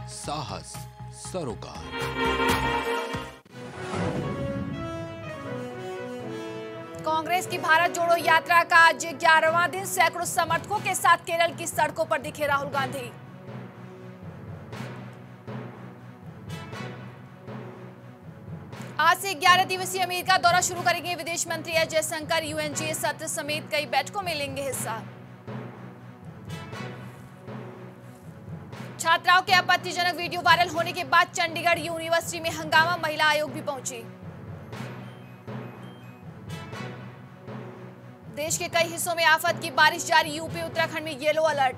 साहस सरोकार। कांग्रेस की भारत जोड़ो यात्रा का आज 11वां दिन, सैकड़ों समर्थकों के साथ केरल की सड़कों पर दिखे राहुल गांधी। आज से 11 दिवसीय अमेरिका दौरा शुरू करेंगे विदेश मंत्री एस जयशंकर। यूएनजीए सत्र समेत कई बैठकों में लेंगे हिस्सा। छात्राओं के आपत्तिजनक वीडियो वायरल होने के बाद चंडीगढ़ यूनिवर्सिटी में हंगामा, महिला आयोग भी पहुंची। देश के कई हिस्सों में आफत की बारिश जारी, यूपी उत्तराखंड में येलो अलर्ट।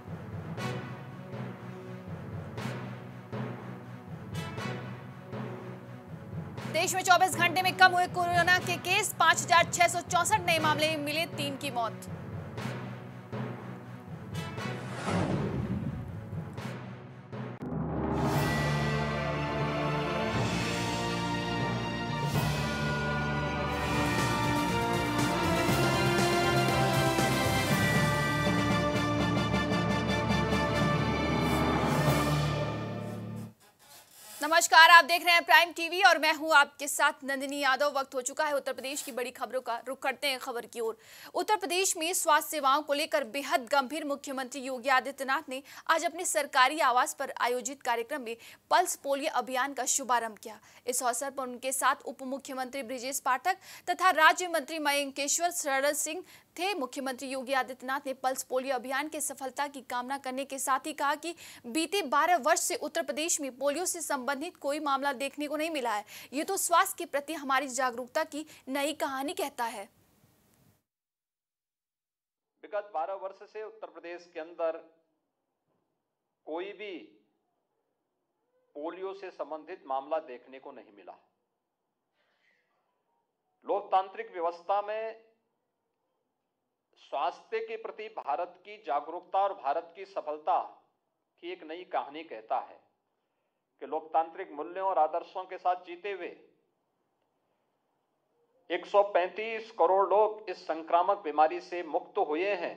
देश में 24 घंटे में कम हुए कोरोना के केस, 5,664 नए मामले मिले, 3 की मौत। नमस्कार, आप देख रहे हैं प्राइम टीवी और मैं हूं आपके साथ नंदिनी यादव। वक्त हो चुका है उत्तर प्रदेश की बड़ी खबरों का। रुख करते हैं खबर की ओर। उत्तर प्रदेश में स्वास्थ्य सेवाओं को लेकर बेहद गंभीर मुख्यमंत्री योगी आदित्यनाथ ने आज अपने सरकारी आवास पर आयोजित कार्यक्रम में पल्स पोलियो अभियान का शुभारंभ किया। इस अवसर पर उनके साथ उप मुख्यमंत्री ब्रिजेश पाठक तथा राज्य मंत्री मयंकेश्वर शरण सिंह थे। मुख्यमंत्री योगी आदित्यनाथ ने पल्स पोलियो अभियान की सफलता की कामना करने के साथ ही कहा कि बीते 12 वर्ष से उत्तर प्रदेश में पोलियो से संबंधित कोई मामला देखने को नहीं मिला है। ये तो स्वास्थ्य के प्रति हमारी जागरूकता की नई कहानी कहता है। विगत 12 वर्ष से उत्तर प्रदेश के अंदर कोई भी पोलियो से संबंधित मामला देखने को नहीं मिला। लोकतांत्रिक व्यवस्था में स्वास्थ्य के प्रति भारत की जागरूकता और भारत की सफलता की एक नई कहानी कहता है कि लोकतांत्रिक मूल्यों और आदर्शों के साथ जीते हुए 135 करोड़ लोग इस संक्रामक बीमारी से मुक्त हुए हैं,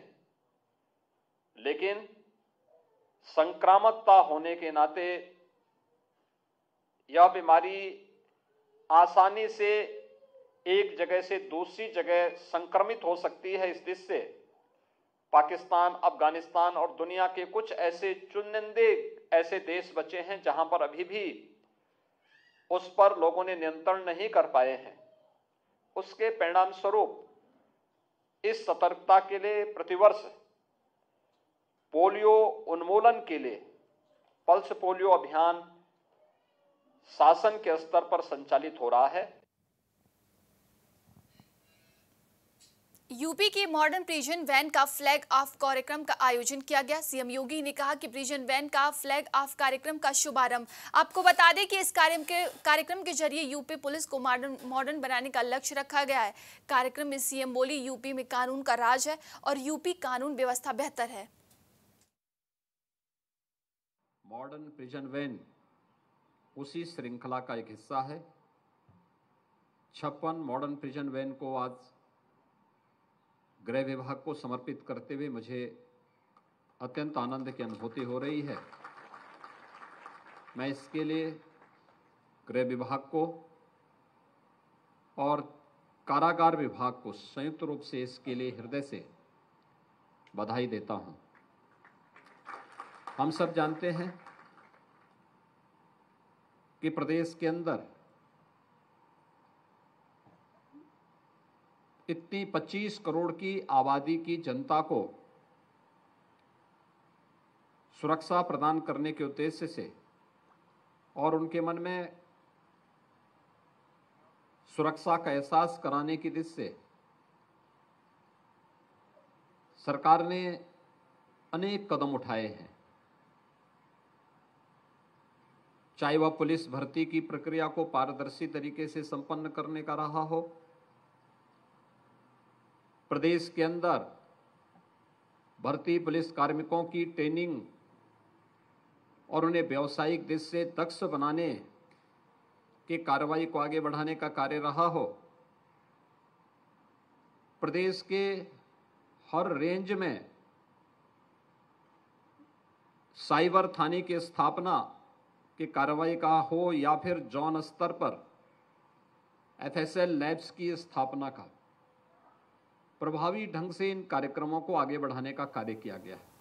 लेकिन संक्रामकता होने के नाते यह बीमारी आसानी से एक जगह से दूसरी जगह संक्रमित हो सकती है। इस दृष्टि से पाकिस्तान, अफगानिस्तान और दुनिया के कुछ ऐसे चुनिंदे ऐसे देश बचे हैं जहां पर अभी भी उस पर लोगों ने नियंत्रण नहीं कर पाए हैं। उसके परिणाम स्वरूप इस सतर्कता के लिए प्रतिवर्ष पोलियो उन्मूलन के लिए पल्स पोलियो अभियान शासन के स्तर पर संचालित हो रहा है। यूपी के मॉडर्न प्रिजन वैन का फ्लैग ऑफ कार्यक्रम का आयोजन किया गया। सीएम योगी ने कहा कि प्रिजन वैन का फ्लैग ऑफ कार्यक्रम का शुभारंभ। आपको बता दें कि इस कार्यक्रम के जरिए यूपी पुलिस को मॉडर्न बनाने का लक्ष्य रखा गया है। कार्यक्रम में सीएम बोली, यूपी में कानून का राज है और यूपी कानून व्यवस्था बेहतर है। मॉडर्न प्रिजन वैन उसी श्रृंखला का एक हिस्सा है। 56 मॉडर्न प्रिजन वैन को आज गृह विभाग को समर्पित करते हुए मुझे अत्यंत आनंद की अनुभूति हो रही है। मैं इसके लिए गृह विभाग को और कारागार विभाग को संयुक्त रूप से इसके लिए हृदय से बधाई देता हूं। हम सब जानते हैं कि प्रदेश के अंदर इतनी 25 करोड़ की आबादी की जनता को सुरक्षा प्रदान करने के उद्देश्य से और उनके मन में सुरक्षा का एहसास कराने की दृष्टि से सरकार ने अनेक कदम उठाए हैं। चाहे वह पुलिस भर्ती की प्रक्रिया को पारदर्शी तरीके से संपन्न करने का रहा हो, प्रदेश के अंदर भर्ती पुलिस कार्मिकों की ट्रेनिंग और उन्हें व्यावसायिक दृष्टि से दक्ष बनाने की कार्रवाई को आगे बढ़ाने का कार्य रहा हो, प्रदेश के हर रेंज में साइबर थाने की स्थापना की कार्रवाई का हो या फिर जोन स्तर पर FSL लैब्स की स्थापना का, प्रभावी ढंग से इन कार्यक्रमों को आगे बढ़ाने का कार्य किया गया है।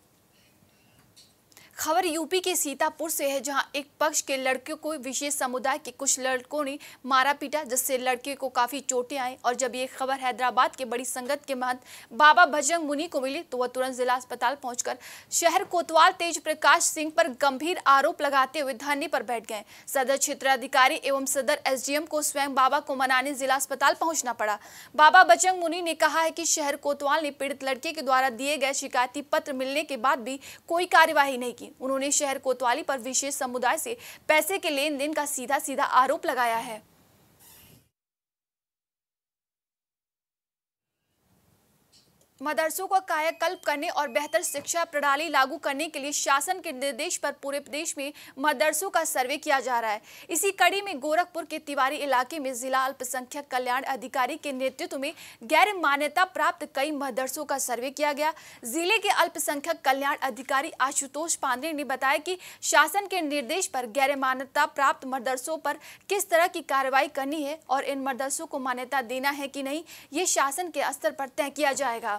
खबर यूपी के सीतापुर से है, जहां एक पक्ष के लड़के को विशेष समुदाय के कुछ लड़कों ने मारा पीटा, जिससे लड़के को काफी चोटें आई। और जब ये खबर हैदराबाद के बड़ी संगत के महंत बाबा बजरंग मुनि को मिली तो वह तुरंत जिला अस्पताल पहुंचकर शहर कोतवाल तेज प्रकाश सिंह पर गंभीर आरोप लगाते हुए धरने पर बैठ गए। सदर क्षेत्राधिकारी एवं सदर SDM को स्वयं बाबा को मनाने जिला अस्पताल पहुंचना पड़ा। बाबा बजरंग मुनि ने कहा है कि शहर कोतवाल ने पीड़ित लड़के के द्वारा दिए गए शिकायती पत्र मिलने के बाद भी कोई कार्यवाही नहीं की। उन्होंने शहर कोतवाली पर विशेष समुदाय से पैसे के लेन देन का सीधा सीधा आरोप लगाया है। मदरसों को कायाकल्प करने और बेहतर शिक्षा प्रणाली लागू करने के लिए शासन के निर्देश पर पूरे प्रदेश में मदरसों का सर्वे किया जा रहा है। इसी कड़ी में गोरखपुर के तिवारी इलाके में जिला अल्पसंख्यक कल्याण अधिकारी के नेतृत्व में गैर मान्यता प्राप्त कई मदरसों का सर्वे किया गया। जिले के अल्पसंख्यक कल्याण अधिकारी आशुतोष पांडे ने बताया कि शासन के निर्देश पर गैर मान्यता प्राप्त मदरसों पर किस तरह की कार्रवाई करनी है और इन मदरसों को मान्यता देना है कि नहीं, ये शासन के स्तर पर तय किया जाएगा।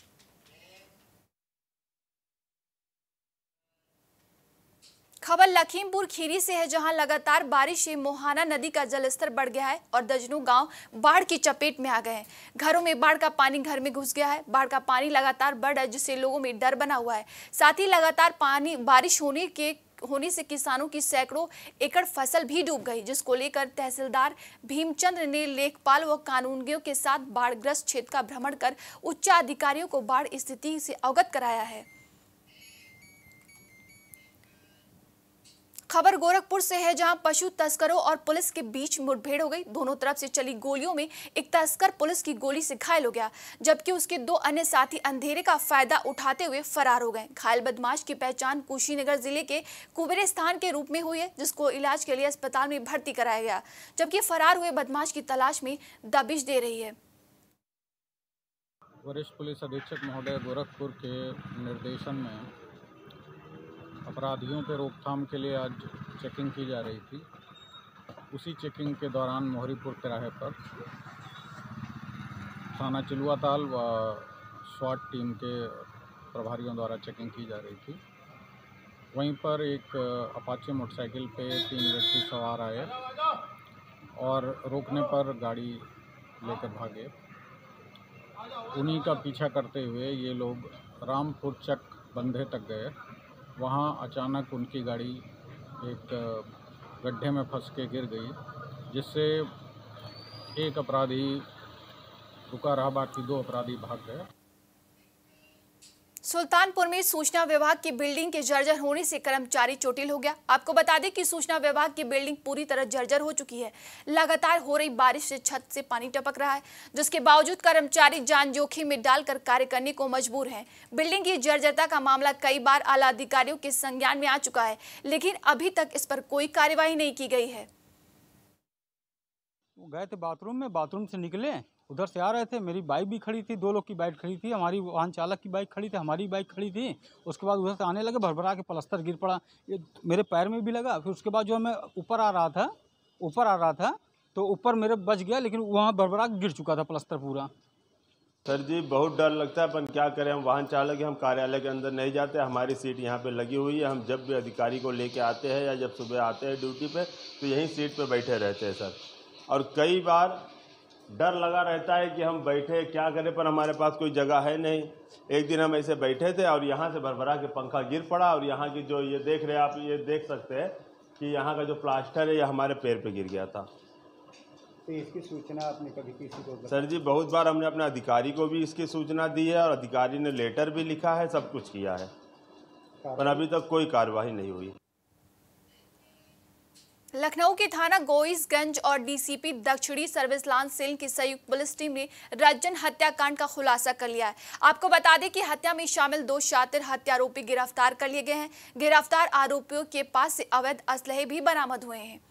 खबर लखीमपुर खीरी से है, जहां लगातार बारिश से मोहाना नदी का जलस्तर बढ़ गया है और दर्जनों गांव बाढ़ की चपेट में आ गए हैं। घरों में बाढ़ का पानी घर में घुस गया है। बाढ़ का पानी लगातार बढ़ रहा है, जिससे लोगों में डर बना हुआ है। साथ ही लगातार बारिश होने से किसानों की सैकड़ों एकड़ फसल भी डूब गई, जिसको लेकर तहसीलदार भीमचंद्र ने लेखपाल व कानूनगों के साथ बाढ़ग्रस्त क्षेत्र का भ्रमण कर उच्च अधिकारियों को बाढ़ स्थिति से अवगत कराया है। खबर गोरखपुर से है, जहां पशु तस्करों और पुलिस के बीच मुठभेड़ हो गई। दोनों तरफ से चली गोलियों में एक तस्कर पुलिस की गोली से घायल हो गया, जबकि उसके दो अन्य साथी अंधेरे का फायदा उठाते हुए फरार हो गए। घायल बदमाश की पहचान कुशीनगर जिले के कुबेरिस्तान के रूप में हुई है, जिसको इलाज के लिए अस्पताल में भर्ती कराया गया, जबकि फरार हुए बदमाश की तलाश में दबिश दे रही है। वरिष्ठ पुलिस अधीक्षक महोदय गोरखपुर के निर्देशन में अपराधियों पर रोकथाम के लिए आज चेकिंग की जा रही थी। उसी चेकिंग के दौरान मोहरीपुर तिराहे पर थाना चिलुआताल व स्वाट टीम के प्रभारियों द्वारा चेकिंग की जा रही थी। वहीं पर एक अपाचे मोटरसाइकिल पे 3 व्यक्ति सवार आए और रोकने पर गाड़ी लेकर भागे। उन्हीं का पीछा करते हुए ये लोग रामपुर चक बंधे तक गए। वहाँ अचानक उनकी गाड़ी एक गड्ढे में फंस के गिर गई, जिससे एक अपराधी रुका रहा, बाकी 2 अपराधी भाग गए। सुल्तानपुर में सूचना विभाग की बिल्डिंग के जर्जर होने से कर्मचारी चोटिल हो गया। आपको बता दें कि सूचना विभाग की बिल्डिंग पूरी तरह जर्जर हो चुकी है। लगातार हो रही बारिश से छत से पानी टपक रहा है, जिसके बावजूद कर्मचारी जान जोखिम में डालकर कार्य करने को मजबूर हैं। बिल्डिंग की जर्जरता का मामला कई बार आला अधिकारियों के संज्ञान में आ चुका है, लेकिन अभी तक इस पर कोई कार्यवाही नहीं की गई है। गए थे बाथरूम से निकले, उधर से आ रहे थे। मेरी बाइक भी खड़ी थी, 2 लोग की बाइक खड़ी थी, हमारी वाहन चालक की बाइक खड़ी थी, हमारी बाइक खड़ी थी। उसके बाद उधर से आने लगे, भरभरा के प्लास्टर गिर पड़ा, ये मेरे पैर में भी लगा। फिर उसके बाद जो मैं ऊपर आ रहा था तो ऊपर मेरे बच गया, लेकिन वहाँ भरभरा गिर चुका था प्लास्टर पूरा। सर जी बहुत डर लगता है, पर क्या करें, हम वाहन चालक हैं, हम कार्यालय के अंदर नहीं जाते। हमारी सीट यहाँ पे लगी हुई है। हम जब भी अधिकारी को लेके आते हैं या जब सुबह आते हैं ड्यूटी पे, तो यहीं सीट पे बैठे रहते हैं सर। और कई बार डर लगा रहता है कि हम बैठे क्या करें, पर हमारे पास कोई जगह है नहीं। एक दिन हम ऐसे बैठे थे और यहाँ से भरभरा के पंखा गिर पड़ा, और यहाँ की जो ये देख रहे हैं आप, ये देख सकते हैं कि यहाँ का जो प्लास्टर है ये हमारे पैर पे गिर गया था। तो इसकी सूचना आपने कभी किसी को? सर जी बहुत बार हमने अपने अधिकारी को भी इसकी सूचना दी है, और अधिकारी ने लेटर भी लिखा है, सब कुछ किया है, पर अभी तक कोई कार्रवाई नहीं हुई। लखनऊ के थाना गोईसगंज और डीसीपी दक्षिणी सर्विस लांस सेल की संयुक्त पुलिस टीम ने रज्जन हत्याकांड का खुलासा कर लिया है। आपको बता दें कि हत्या में शामिल 2 शातिर हत्यारोपी गिरफ्तार कर लिए गए हैं। गिरफ्तार आरोपियों के पास से अवैध असलहे भी बरामद हुए हैं।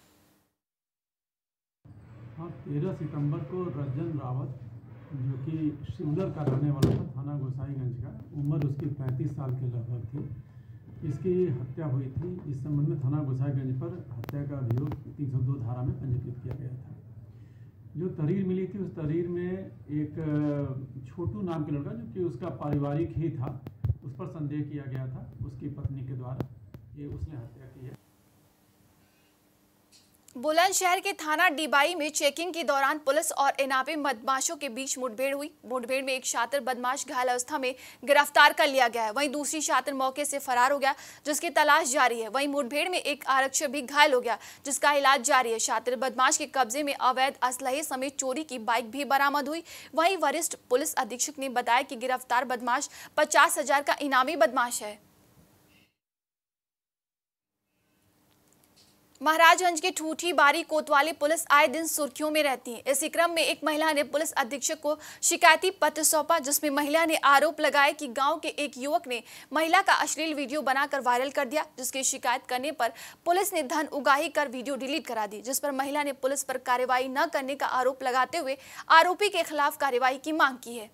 13 सितंबर को रज्जन रावत, जो कि शिवलर का रहने वाला था, थाना गोसाईगंज का, उम्र उसकी 35 साल के लगभग थी, इसकी हत्या हुई थी। इस संबंध में थाना गोसाईगंज पर हत्या का अभियोग 302 धारा में पंजीकृत किया गया था। जो तहरीर मिली थी उस तहरीर में एक छोटू नाम के लड़का, जो कि उसका पारिवारिक ही था, उस पर संदेह किया गया था उसकी पत्नी के द्वारा। ये उसने हत्या की है। बुलंदशहर के थाना डिबाई में चेकिंग के दौरान पुलिस और इनामी बदमाशों के बीच मुठभेड़ हुई। मुठभेड़ में एक शातिर बदमाश घायल अवस्था में गिरफ्तार कर लिया गया है, वहीं दूसरी शातिर मौके से फरार हो गया, जिसकी तलाश जारी है। वहीं मुठभेड़ में एक आरक्षक भी घायल हो गया, जिसका इलाज जारी है। शातिर बदमाश के कब्जे में अवैध असलहे समेत चोरी की बाइक भी बरामद हुई। वहीं वरिष्ठ पुलिस अधीक्षक ने बताया कि गिरफ्तार बदमाश 50,000 का इनामी बदमाश है। महाराजगंज के ठूठी बारी कोतवाली पुलिस आए दिन सुर्खियों में रहती है। इसी क्रम में एक महिला ने पुलिस अधीक्षक को शिकायती पत्र सौंपा, जिसमें महिला ने आरोप लगाया कि गांव के एक युवक ने महिला का अश्लील वीडियो बनाकर वायरल कर दिया, जिसकी शिकायत करने पर पुलिस ने धन उगाही कर वीडियो डिलीट करा दी, जिस पर महिला ने पुलिस पर कार्रवाई न करने का आरोप लगाते हुए आरोपी के खिलाफ कार्रवाई की मांग की है।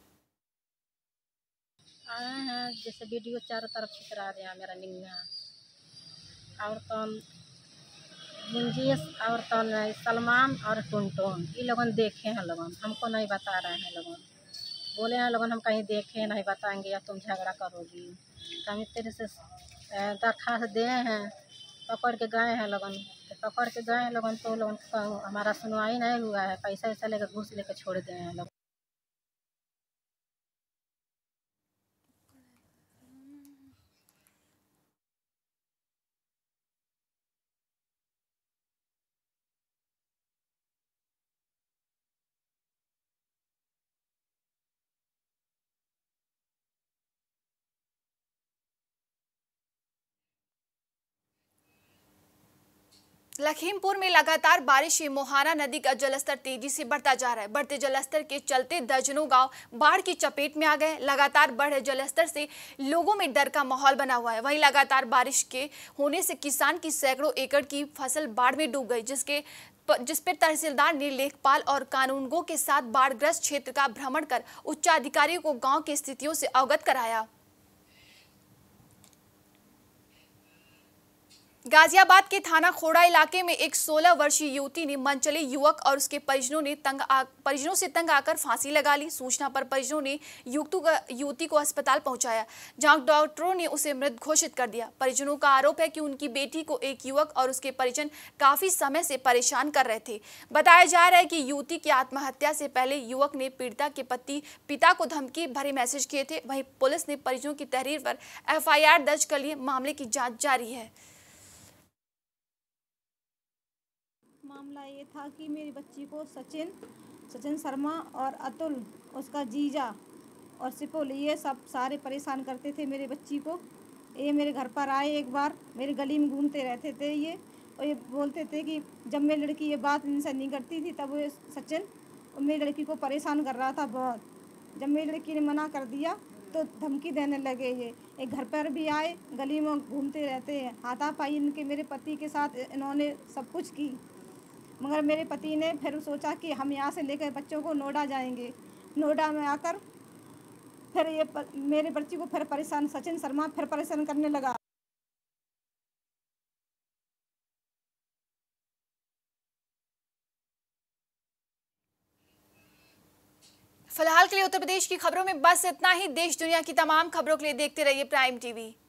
आए हैं जैसे वीडियो चारों तरफ छितरा रहे हैं मेरा निंगा और तो जिंजीस और तो सलमान और टुनटुन, ये लोगन देखे हैं लोगन, हमको नहीं बता रहे हैं लोगन, बोले हैं लोगन हम कहीं देखे नहीं बताएंगे या तुम झगड़ा करोगी। तो हम इस तरह से दरख्वास्त दिए हैं, पकड़ के गए हैं लोगन, तो पकड़ के गए हैं लोगन, तो लोगन हमारा सुनवाई नहीं हुआ है, पैसा वैसा लेकर घूस लेकर छोड़ दिए हैं लोग। लखीमपुर में लगातार बारिश से मोहाना नदी का जलस्तर तेजी से बढ़ता जा रहा है। बढ़ते जलस्तर के चलते दर्जनों गांव बाढ़ की चपेट में आ गए। लगातार बढ़े जलस्तर से लोगों में डर का माहौल बना हुआ है। वहीं लगातार बारिश के होने से किसान की सैकड़ों एकड़ की फसल बाढ़ में डूब गई, जिस पर तहसीलदार ने लेखपाल और कानूनगो के साथ बाढ़ग्रस्त क्षेत्र का भ्रमण कर उच्चाधिकारियों को गाँव की स्थितियों से अवगत कराया। गाजियाबाद के थाना खोड़ा इलाके में एक 16 वर्षीय युवती ने मनचले युवक और उसके परिजनों से तंग आकर फांसी लगा ली। सूचना पर परिजनों ने युवती को अस्पताल पहुंचाया, जहां डॉक्टरों ने उसे मृत घोषित कर दिया। परिजनों का आरोप है कि उनकी बेटी को एक युवक और उसके परिजन काफी समय से परेशान कर रहे थे। बताया जा रहा है कि युवती की आत्महत्या से पहले युवक ने पीड़िता के पिता को धमकी भरे मैसेज किए थे। वहीं पुलिस ने परिजनों की तहरीर पर FIR दर्ज कर लिए। मामले की जाँच जारी है। मामला ये था कि मेरी बच्ची को सचिन शर्मा और अतुल उसका जीजा और सिपुल ये सब सारे परेशान करते थे मेरी बच्ची को। ये मेरे घर पर आए, एक बार मेरी गली में घूमते रहते थे ये, और ये बोलते थे कि जब मेरी लड़की ये बात इनसे नहीं करती थी तब वो सचिन मेरी लड़की को परेशान कर रहा था बहुत। जब मेरी लड़की ने मना कर दिया तो धमकी देने लगे। ये एक घर पर भी आए, गली में घूमते रहते हैं, हाथापाई इनके मेरे पति के साथ इन्होंने सब कुछ की। मगर मेरे पति ने फिर सोचा कि हम यहाँ से लेकर बच्चों को नोएडा जाएंगे। नोएडा में आकर फिर ये मेरे बच्ची को फिर सचिन शर्मा फिर परेशान करने लगा। फिलहाल के लिए उत्तर प्रदेश की खबरों में बस इतना ही। देश दुनिया की तमाम खबरों के लिए देखते रहिए प्राइम टीवी।